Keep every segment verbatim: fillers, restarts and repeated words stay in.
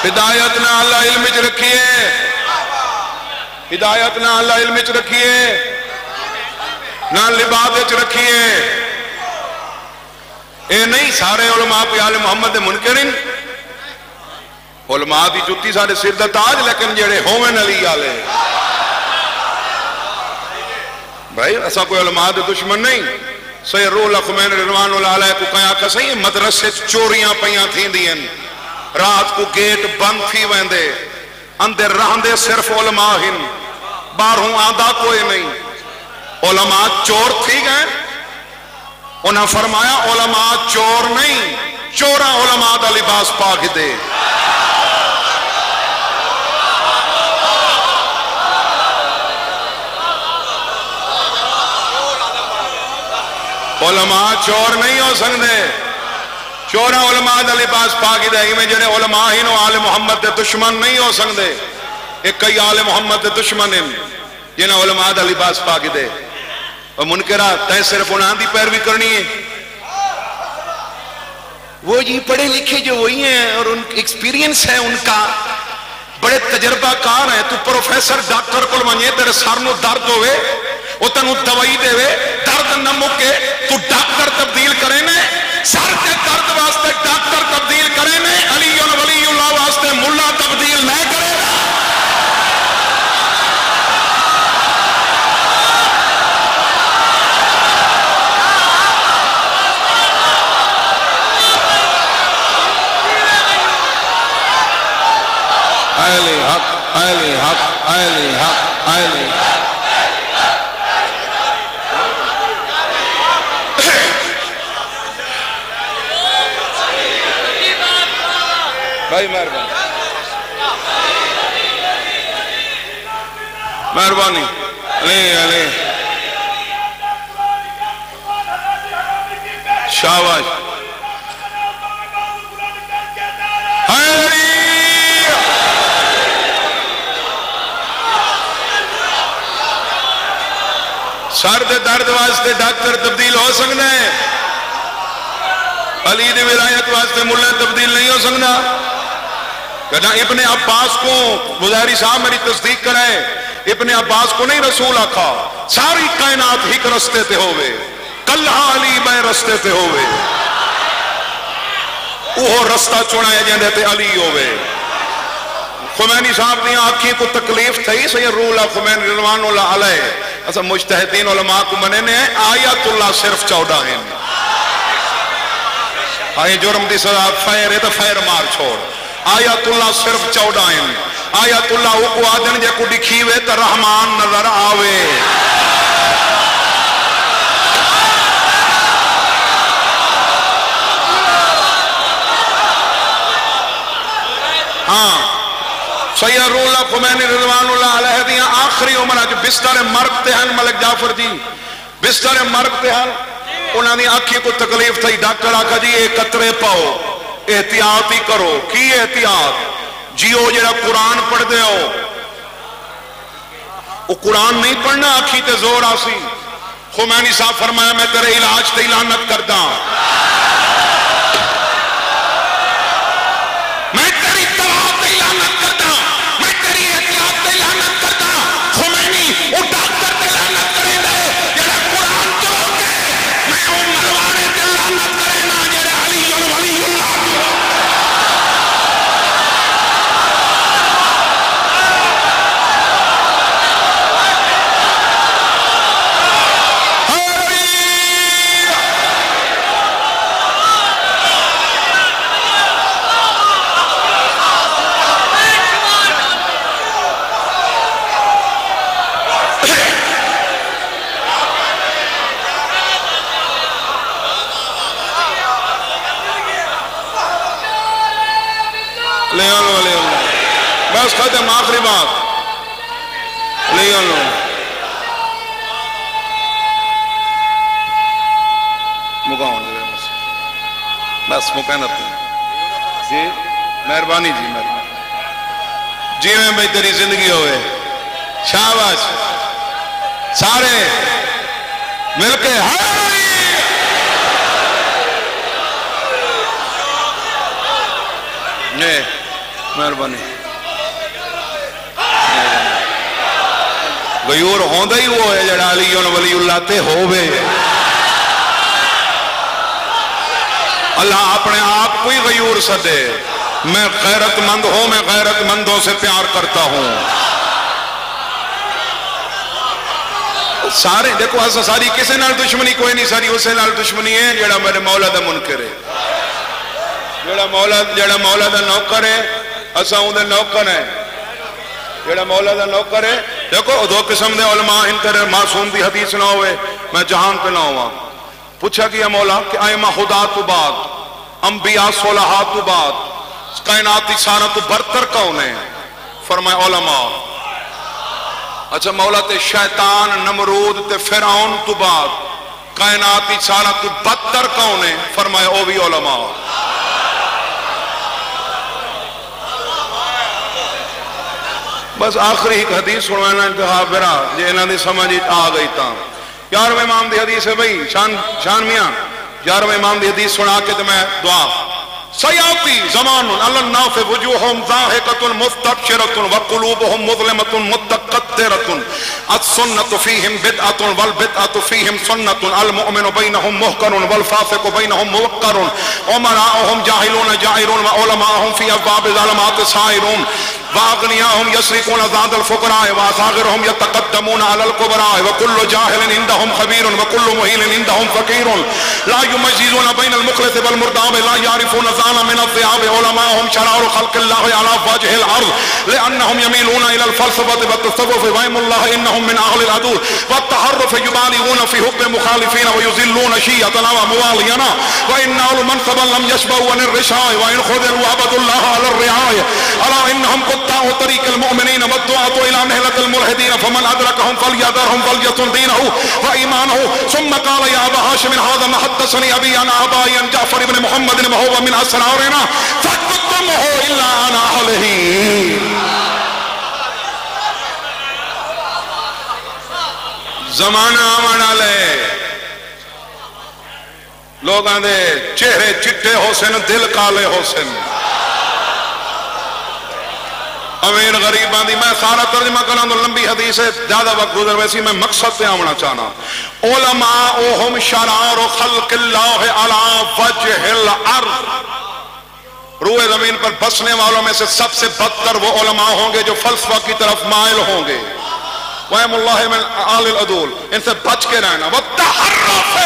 ہدایت نہ اللہ علم چ رکھیے، ہدایت نہ اللہ علم چ رکھیے، نہ لباس چ رکھیے۔ اے نہیں سارے علماء پہ آل محمد دے منکر ہیں، علماء دی جتی سارے سر دا تاج، لیکن جڑے ہومن علی آلے بھائی ایسا کوئی علماء دے دشمن نہیں۔ سید روح اللہ خمین رضوان اللہ علیہ کو کہا کہ صحیح مدرسے چوریاں پیاں تھیں دیں، رات کو گیٹ بند تھی ویندے، اندر رہندے صرف علماء ہن، باہروں آدھا کوئی نہیں۔ علماء چور تھی گئے، انہاں فرمایا علماء چور نہیں، چورا علماء دا لباس پاک دے۔ علماء چور نہیں ہو سکتے، چورا علماء دا لباس پاک دے۔ میں جڑے علماء ہی نو آل محمد دے دشمن نہیں ہو سکتے، ایک کئی آل محمد دے دشمن ہیں جنہیں علماء دا لباس پاک دے۔ اور منکرہ تے صرف انہاں دی پیروی کرنی ہے، وہ جی پڑھے لکھے جو وہی ہیں اور ان ایکسپیرینس ہے ان کا، بڑے تجربہ کار ہیں۔ تو پروفیسر ڈاکٹر کو منجے تیرے سر نو درد ہوئے، وہ تنو دوائی دے وے، درد نہ مکے، تو ڈاکٹر تبدیل کرے نے، سر کے درد واسطے ڈاکٹر تبدیل کرے نے، علی ولی اللہ واسطے ملا تبدیل نہ کرے۔ اہل حق اہل حق اہل حق اہل حق۔ بھائی مہربانی مہربانی علی علی شاباش سر دے درد واسطے ڈاکٹر تبدیل ہو سکنا ہے، علی دی ولایت واسطے ملہ تبدیل نہیں ہو سکنا۔ کہنا ابن عباس کو مظاہری صاحب میری تصدیق کرائے، ابن عباس کو نہیں رسول آکھا، ساری کائنات ہی رستے تے ہوئے، کلہا علی میں رستے تے ہوئے، وہ رستہ چنائے جاندے تے علی ہوئے۔ خمینی صاحب نے آنکھیں کو تکلیف تھی، سید روح اللہ خمین رضوان اللہ علیہ ایسا مجتہدین علماء کو مننے نے آیت اللہ صرف چودہ ہیں، آئے جرم دی سزا فیر ہے تو فیر مار چھوڑ، آیت اللہ صرف چودہ ہیں۔ آیت اللہ وہ کو آدن جے کو دکھیوے تو رحمان نظر آوے۔ ہاں سید روح اللہ خمینی رضوان اللہ علیہ دیاں آخری عمرہ جو بستر مرگ تے ہیں، ملک جعفر جی بستر مرگ تے ہیں، انہوں نے آنکھیں کو تکلیف تھی، ڈاکٹر آکھا جی ایک قطرے پاؤ، احتیاط ہی کرو۔ کی احتیاط؟ جیو جڑا قرآن پڑھ دے ہو، وہ قرآن نہیں پڑھنا، آنکھی تے زور آسی۔ خمینی صاحب فرمایا میں تیرے علاج تے لعنت کردا، میں تیری دوا تے لعنت کردا، میں تیری احتیاط تے لعنت کردا۔ خمینی وہ ڈاکٹر تے لعنت کرے دے جڑا قرآن توڑ کے، میں وہ مروانے تے لعنت کرے نا جڑا علی ولی اللہ۔ لے آنو لے آنو بس ختم، آخری بات لے آنو۔ مکاؤں لے بس بس مکانت نہیں جی، مہربانی جی مہربانی جی، میں بھائی تیری زندگی ہوئے، شاباش سارے مل کے مہربانی غیور ہوندہ ہی وہ ہے جڑا علی ولی اللہ تے ہووے اللہ اپنے آپ کوئی غیور صدے میں غیرت مند ہوں میں غیرت مندوں سے پیار کرتا ہوں سارے دیکھو ایسا ساری کسے نال دشمنی کوئی نہیں ساری اسے نال دشمنی ہے جڑا میرے مولا دا منکر ہے جڑا مولا جڑا مولا دا نوکر ہے اسا ہوں دے نوکر ہے جڑا مولا دا نوکر ہے دیکھو دو قسم دے علماء ان کر معصوم دی حدیث نہ ہوئے میں جہان پہ نہ ہوا پوچھا کہ یا مولا کہ آئمہ خدا تو بعد انبیاء صلحاء تو بعد کائناتی سارا تو برتر کون ہے فرمائے علماء اچھا مولا تے شیطان نمرود تے فرعون تو بعد کائناتی سارا تو بدتر کون ہے فرمائے او بھی علماء بس آخری ایک حدیث سنوانا انتہا برا یہ انہوں نے سمجھ آ گئی تا یارویں امام دی حدیث ہے بھئی شان, شان میاں یارویں امام دی حدیث سنا کے تو میں دعا سیاتی زمان علی الناس وجوہم ضاحکۃ مستبشرۃ وقلوبہم مظلمۃ متقطرۃ السنۃ فیہم بدعۃ والبدعۃ فیہم سنۃ المؤمن بینہم محکر والفاسق بینہم موقر امراؤہم جاہلون جائرون وعلماؤہم فی ابواب الظلمات سائرون واغنیاہم یسرقون زاد الفقراء واصاغرہم یتقدمون علی الکبراء وکل جاہل عندہم خبیر وکل مہین عندہم فقیر لا یمجزون بین المخلص والمرداب لا یعرفون زانا من الضیاب علماءہم شرار خلق اللہ علی وجہ الارض لأنہم یمیلون الى الفلسفة والتصوف وائم اللہ انہم من اہل العدو والتحرف یبالغون فی حب مخالفین ویذلون شیعتنا وموالینا وإن اول منصبا لم يشبهوا عن الرشاء وإن خذلوا عبد الله على الرعاية الا انہم قطاع طريق المؤمنين والدعاة إلى نهلة الملحدين فمن أدركهم فليذرهم فليصن دينه وإيمانه ثم قال يا أبا هاشم هذا ما حدثني أبي عن آبائي عن جعفر بن محمد وهو من أسرارنا فاكتمه إلا عن أهله زمانہ آمانا لے لوگ آندے چہرے چٹے ہو سن دل کالے ہو سن امیر غریبان دی میں سارا ترجمہ کرنا تو لمبی حدیث ہے زیادہ وقت گزر ویسی میں مقصد پہ آمنا چاہنا علماء شرار خلق اللہ علی وجہ الارض روئے زمین پر بسنے والوں میں سے سب سے بدتر وہ علماء ہوں گے جو فلسفہ کی طرف مائل ہوں گے وَإِمُ اللَّهِ مِنْ آلِ الْعُدُولِ ان سے بچ کے رہنا وَالتَّحَرَّفِ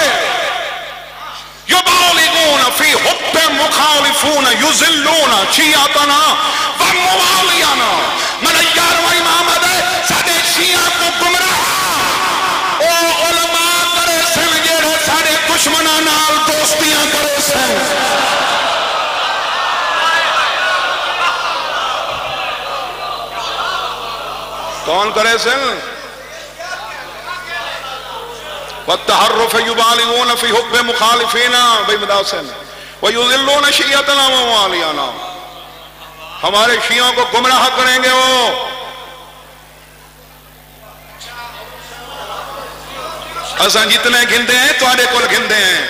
يبالغون في حب مخالفون يذلون شیعتنا وموالینا من یارواں امام دے ساڈے شیعہ کو گمراہ او علماء کرے سن جڑے ساڈے دشمناں نال دوستیاں کرے سن کون کرے سن والتحرف يبالغون في حب مخالفینا بھئی مداسن وَيُذِلُّونَ شِيَّتَنَا وَمَوَالِيَنَا ہمارے شیعوں کو گمراہ کریں گے وہ اساں جتنے گھندے ہیں تو آڑے کل گھندے ہیں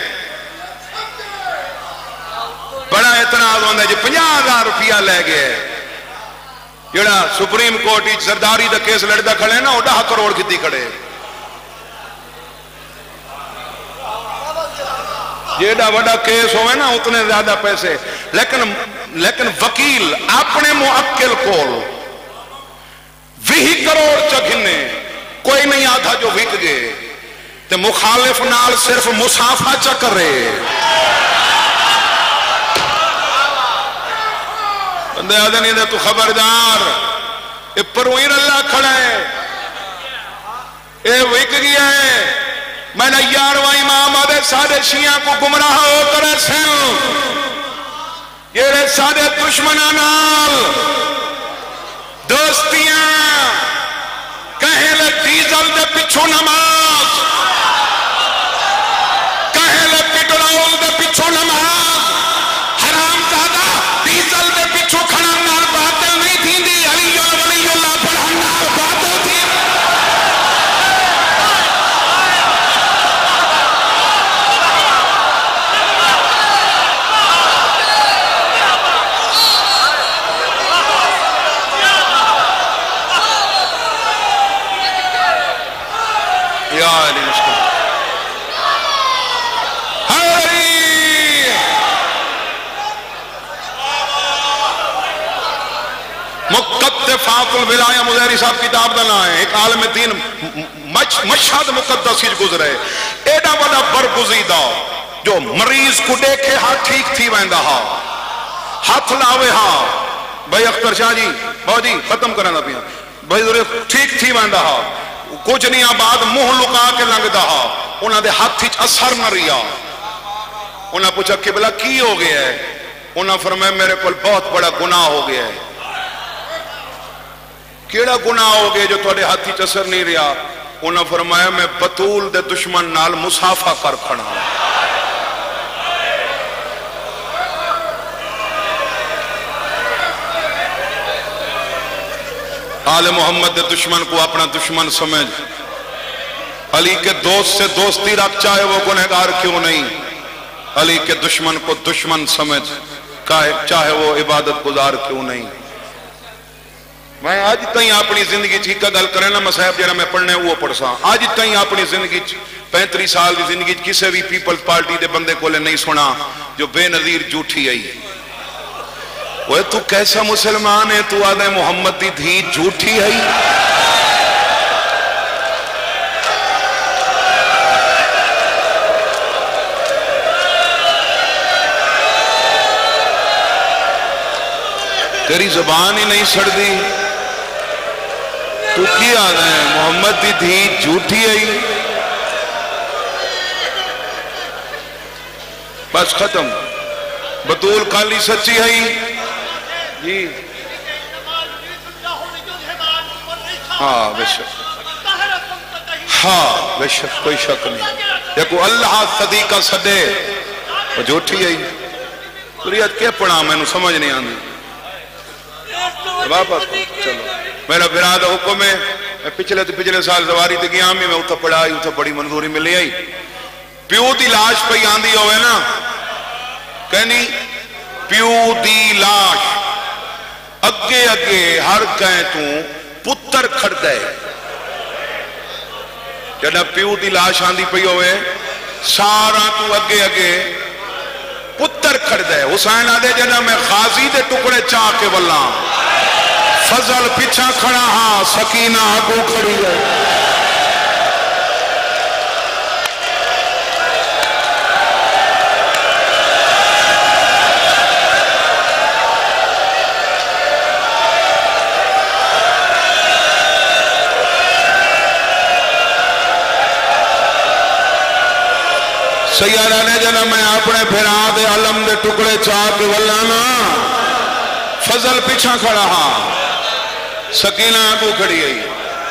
بڑا اعتراض ہوندہ ہے جو پنجا ہزار روپیہ لے گئے جڑا سپریم کورٹ زرداری دا کیس لڑدہ کھڑے نا وہ ڈاہ کروڑ کتی کھڑے جیڑا وڈا کیس ہوئے نا اتنے زیادہ پیسے لیکن لیکن وکیل اپنے موکل کول وہی کروڑ چگھنے کوئی نہیں آدھا جو وک گئے تے مخالف نال صرف مسافہ چکرے بندے آدھے نہیں دے تو خبردار اے پرویر اللہ کھڑا ہے اے وک گیا ہے میں نے یارواں امام آدھے سادے شیعہ کو گمراہ ہو کرے سن یہ رہے سادے دشمنہ نال دوستیاں کہیں لے ڈیزل دے پچھو نماز کہیں لے پیٹرول دے پچھو نماز حرام زادہ ڈیزل دے پچھو کھڑا نال باطل نہیں تھی دی علی ولی اللہ پڑھا نال باطل تھی یا علی مشکل مقتفات الولایہ مظہری صاحب کتاب دا نام ہے. ایک عالم دین مشہد مقدس ہی گزرے ایڈا بڑا برگزیدہ جو مریض کو دیکھے ہاں ٹھیک تھی ویندہ ہاں ہاتھ لاوے ہاں بھائی اختر شاہ جی بہت جی ختم کرنا پیا بھائی ضرور ٹھیک تھی ویندہ ہاں کچھ نہیں آباد منہ لکا کے لنگ دا ہاں انہاں دے ہاتھ ہی اثر نہ ریا. انہاں پوچھا قبلہ کی ہو گیا ہے؟ انہاں فرمایا میرے کو بہت بڑا گناہ ہو گیا ہے. کیڑا گناہ ہو گئے جو تھوڑے ہاتھی چسر نہیں رہا؟ انہاں فرمایا میں بطول دے دشمن نال مسافہ کر کھڑا. آل محمد دے دشمن کو اپنا دشمن سمجھ. علی کے دوست سے دوستی رکھ چاہے وہ گنہگار کیوں نہیں. علی کے دشمن کو دشمن سمجھ چاہے وہ عبادت گزار کیوں نہیں. میں آج تائیں اپنی زندگی چھیکا گل کریں نا مسائب جنہا میں پڑھنے وہ پڑھسا آج تائیں اپنی زندگی پینتری سال دی زندگی کسے بھی پیپلز پارٹی دے بندے کو لے نہیں سنا جو بے نظیر جھوٹی آئی. وہ تو کیسا مسلمان ہے تو آدھے محمد دی دھی جھوٹی آئی. تیری زبان ہی نہیں سڑ دی تو کی آدھا ہے محمد دی دھی جھوٹی آئی. بس ختم. بطول کالی سچی آئی جی ہاں بے شک ہاں بے شک کوئی شک نہیں. دیکھو اللہ صدیقہ صدے وہ جھوٹی آئی. سوریت کیا پڑھا میں نے سمجھ نہیں آندی. واپس چلو میرا برادہ حکم ہے میں پچھلے تو پچھلے سال زواری تے گیا میں اتھا پڑھائی اتھا بڑی منظوری ملی آئی. پیو دی لاش پہ آندھی ہوئے نا کہنی پیو دی لاش اگے اگے ہر کہیں تو پتر کھڑ دے. جڑا پیو دی لاش آندھی پہ ہوئے سارا تو اگے اگے پتر کھڑ دے. حسین آدھے جڑا میں خاضی دے ٹکڑے چاہ کے واللہ فضل پچھا کھڑا ہاں سکینہ آگو کھڑی ہے. سیارہ نے جنا میں اپنے پھرا دے علم دے ٹکڑے چاہ کے ولانا فضل پیچھا کھڑا ہاں سکینہ آگو کھڑی ہے.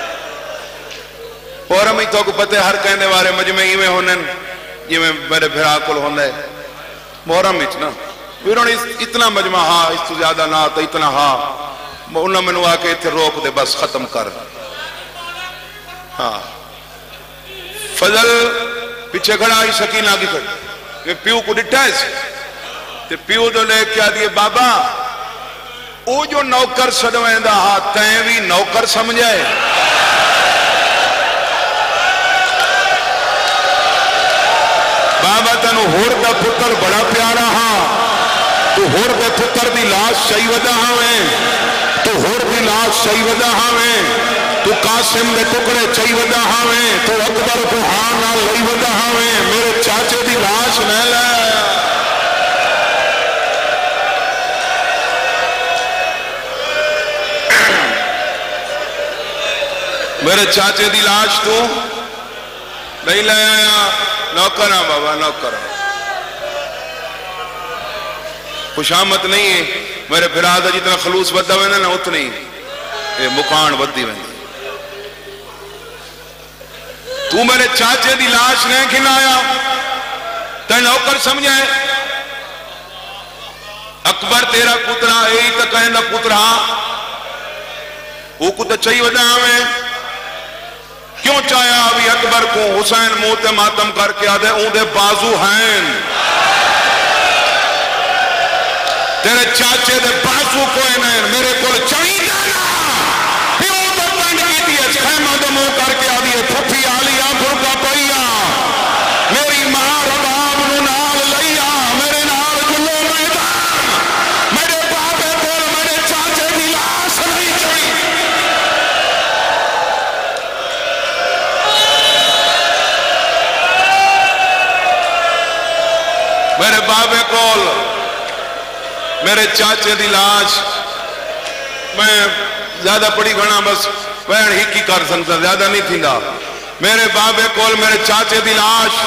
اور ہمیں تو کو پتے ہر کہنے والے مجمعی میں ہونے یہ میں میرے پھرا کل ہونے محرم اتنا انہوں نے اتنا مجمع ہاں اس تو زیادہ نہ آتا اتنا ہاں انہوں نے منوا کے اتھے روک دے بس ختم کر. ہاں فضل پیچھے کھڑا ہی سکینہ آگی کھڑی پیو کو ڈٹھا ہے تے پیو دو لے کیا دیئے بابا او جو نوکر سڑویں دا ہاں تین بھی نوکر سمجھائے. بابا تنو ہور دا پتر بڑا پیارا ہاں تو ہور دا پتر دی لاش شہی ودا ہاں تو ہور دی لاش شہی ودا ہاں تو قاسم دے ٹکڑے چاہی ودا ہاں تو اکبر کو ہاں نہ لئی ودا ہاں میرے چاچے دی لاش نہ لائے. میرے چاچے دی لاش تو نہیں لے آیا. نوکر ہاں بابا نوکر ہاں خوش آمد نہیں ہے میرے پھرادہ جتنا خلوص بدہ ہوئے نا اتنی یہ مکان بدی ہوئے. تو میرے چاچے دی لاش نہیں کھلایا تے نوکر سمجھائے. اکبر تیرا پترا ایہی تا کہیں دا پترا وہ کو تا چاہی ودا ہمیں کیوں چاہیا ابھی اکبر کو حسین موت ماتم کر کے آدھے اون دے بازو ہیں تیرے چاچے دے بازو کوئی نہیں میرے کول چاہی جانا پیو تو پنڈ کی دیئے خیمہ دمو کر کے آدھی پھپھی آلیا برکا پئیا میری ماں رباب نو نال لیا میرے نال جلو میدان میرے بابے کول میرے چاچے دی لاش نہیں چڑی میرے بابے کول میرے چاچے دی لاش میں زیادہ پڑی گھنا بس وین ہی کی کر سکتا زیادہ نہیں تھیندا میرے بابے کول میرے چاچے دی لاش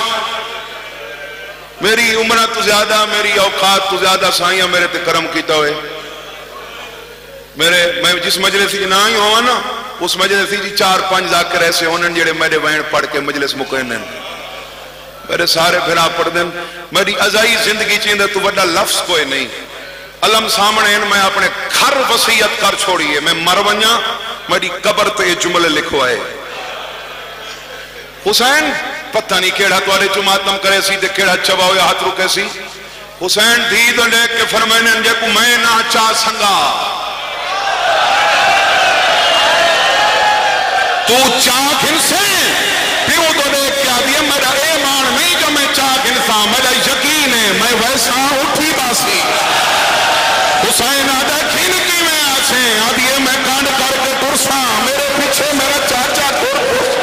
میری عمرہ تو زیادہ میری اوقات تو زیادہ سائیاں میرے تے کرم کیتا ہوئے میرے میں جس مجلس کی نہ ہی ہوا نا اس مجلس کی چار پانچ ذاکر ایسے ہونے جڑے میرے وین پڑھ کے مجلس مکہنے میرے سارے بھرا پڑھ دیں میری ازائی زندگی چیندے تو بڑا لفظ کوئی نہیں علم سامنے ہیں میں اپنے گھر وصیت کر چھوڑی ہے میں مر ونجا میری قبر تے یہ جملے لکھو آئے حسین پتہ نہیں کیڑا توارے چماتم کرے سی تے کیڑا چباؤ یا ہاتھ رکے سی حسین دید لے کے فرمائنے جے کو میں نہ چاہ سنگا تو چاہ گھن سے پیوں تو دیکھ کیا دیا میرا ایمان نہیں جو میں چاہ گھن سا میرا یقین ہے میں ویسا اٹھی باسی حسین آدھا کھین کی میں آسے آدھیے میں کانڈ کر کے ترسا میرے پیچھے میرا چاچا تر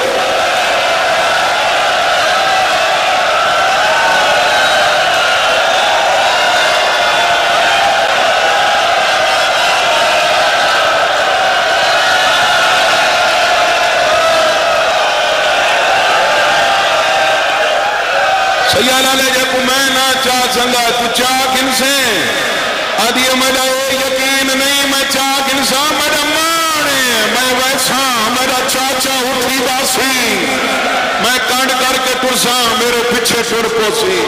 سیالہ لے جے کو میں نہ چاہ سنگا تو چاہ کن سے آدھیے میرا یقین نہیں میں چاہ کنسا میرا مانے میں ویسا میرا چاچا اٹھی باسی میں کانڈ کر کے ترسا میرے پچھے ٹر پوسی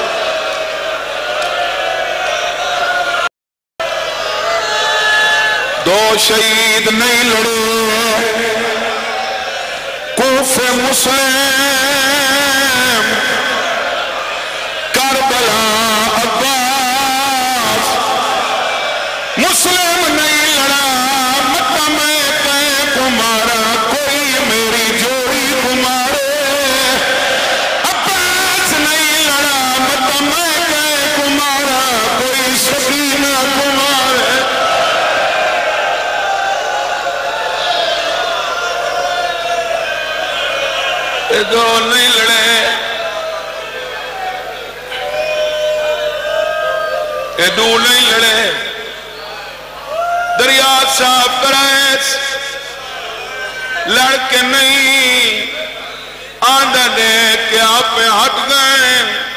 دو شہید نہیں لڑے کوفے مسلم کربلا مسلم نہیں لڑا مکہ میں کہیں کمارا کوئی میری جوڑی کمارے عباس نہیں لڑا مکہ میں کہیں کمارا کوئی سکینہ کمارے یہ دو نہیں لڑے یہ دو نہیں لڑے دریا صاف کرائے لڑکے نہیں آندہ دے کہ آپ میں ہٹ گئے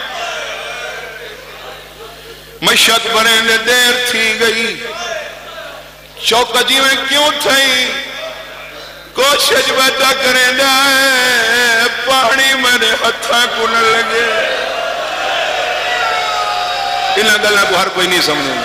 مشہد بنے نے دیر تھی گئی چوکہ جی میں کیوں تھئی کوشش بیٹا کریں جائے پانی میرے ہتھاں کو نہ لگے انہاں گلہ کو ہر کوئی نہیں سمجھے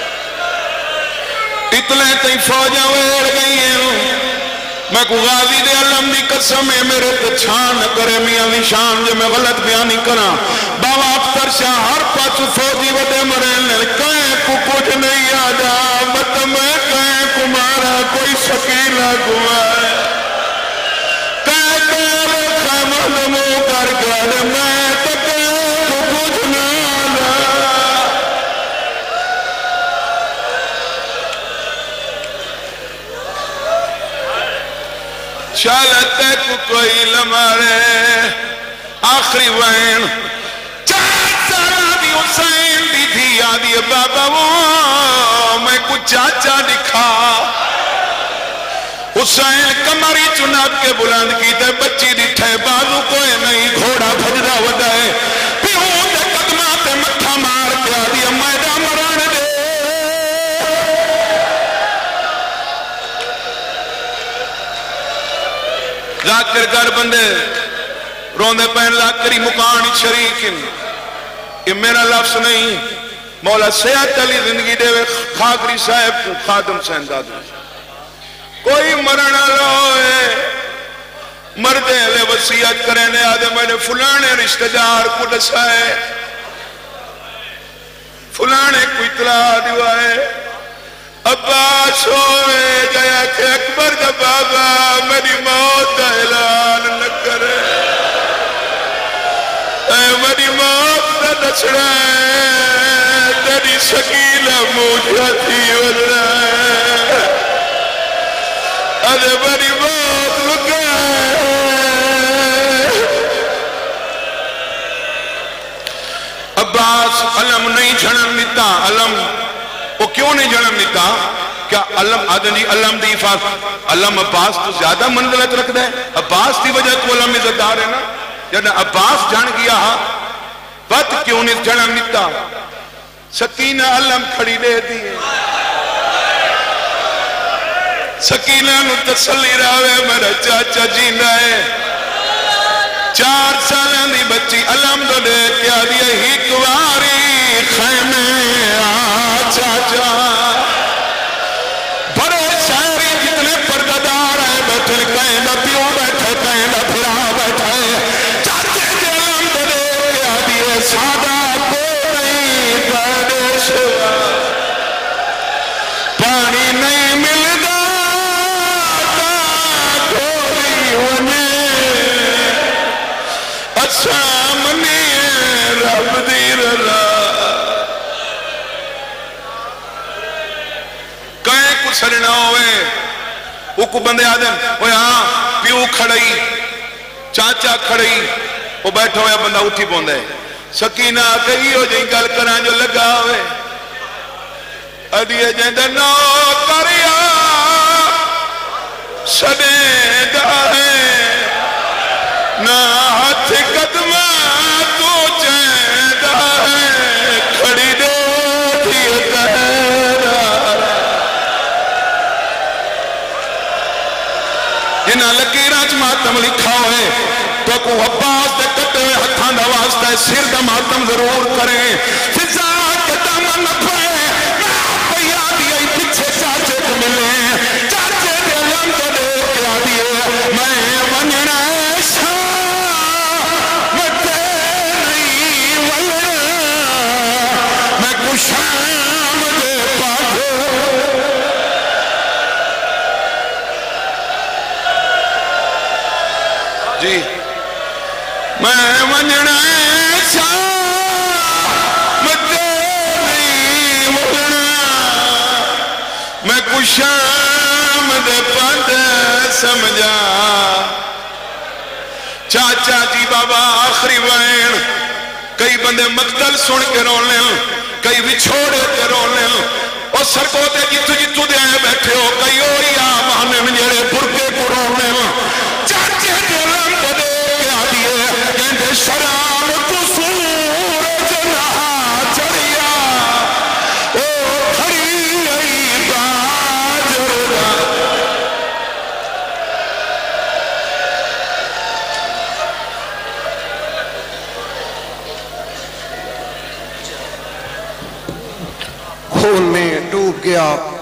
اتنے تھی فوجاں ویڑ گئی ہیں میں کو غازی دے علم دی قسم ہے میرے تے چھان کرے میاں دی شان جو میں غلط بیانی کرا بابا افتر شاہ ہر پاس فوجی وڈے مرے کہیں کو کچھ نہیں آجا مت میں کہیں کو مارا کوئی شکیلہ کو آئے کہیں کہیں خیمہ دمو کر گئے میں تو کہیں کو کچھ نہ آجا چالتے کو کوئی لمارے آخری وین چار سالہ دی حسین دی تھی آدھی بابا وہ میں کچھ چاچا دکھا حسین کمری چناب کے بلند کی تے بچی دٹھے بازو کوئی نہیں گھوڑا بھجدہ وڈائے پیہوں دے قدمہ تے مٹھا مار کے آدھی میدہ مران دے ذاکر گر بندے روندے پہن ذاکری مکانی شریکن یہ میرا لفظ نہیں مولا سیاد علی زندگی دے خاکری صاحب کو خادم سے انداز کوئی مرنا لوئے مردے لے وسیعت کرنے آدھے میں نے فلانے رشتہ دار کو دسائے فلانے کو اطلاع دیوائے عباس ہوئے گیا کہ اکبر کا بابا میری موت کا اعلان نہ کرے، اے میری موت کا دسنا ہے، تیری شکیلہ موجہ تھی ورنہ ہے، اے میری موت لکا ہے۔ عباس علم نہیں جھڑن دیتا، علم وہ کیوں نہیں جھڑن دیتا؟ کیا علم آدھن جی علم دی حفاظت، علم عباس تو زیادہ منزلت رکھ دے، عباس دی وجہ تو علم عزتدار ہے نا، جب عباس جان گیا بات کیوں نہیں جھڑن دیتا؟ سکینہ علم کھڑی دے دی ہے، سکینہ نو تسلی راوے میرا چاچا جیندہ ہے، چار سالیں دی بچی علم دو دے کیا دیا ہی کواری خیمے آ چاچا، بڑے شہری جتنے پردادار ہیں بیٹھے کہیں نہ پیو بیٹھے کہیں نہ پھرا بیٹھے، چاچے جے علم دو دے کیا دیا سادہ کو نہیں پیدے شوا، پانی نہیں ملدا تا دھوری ونے، سامنے رب دی رضا، کہیں کو سرنا ہوئے وہ کو بندے آدم وہ ہاں پیو کھڑائی چاچا کھڑائی وہ بیٹھا ہویا بندہ اٹھی پوندے، سکینہ کہی ہو جائیں گل کران جو لگا ہوئے، ادھیے جیندہ نو کریا سدیں دا ہے نہ ہاتھ قدمہ تو چیندہ ہے، کھڑی دے تھی تہرار، جنہاں لکیراں چ ماتم لکھا ہوئے تو کو عباس دے کٹے ہوئے ہتھاں دا واسطہ ہے، سر دا ماتم ضرور کریں، فضا کے دامن نہ پھوئے، میں آپ کو یاد یہی پچھے چاچے کو ملیں، چاچے دے علم تو دے کے آدھیے میں وننا شام دے پاکو، جی میں وننا شام دے نہیں وننا، میں کو شام دے پاکو سمجھا، چاچا جی بابا آخری وین، کئی بندے مقتل سن کے رونے، کئی وچھوڑے کے رونے، اور سرکو دے جتو جتو دے آئے بیٹھے ہو، کئی اوئی آمانے مجھے برکے کو رونے، چاچے دے لم دے کے آدھیے، کہندے شرام تو سورج رہا چڑیا، او کھڑی ای باجر دا، خون میں ڈوب گیا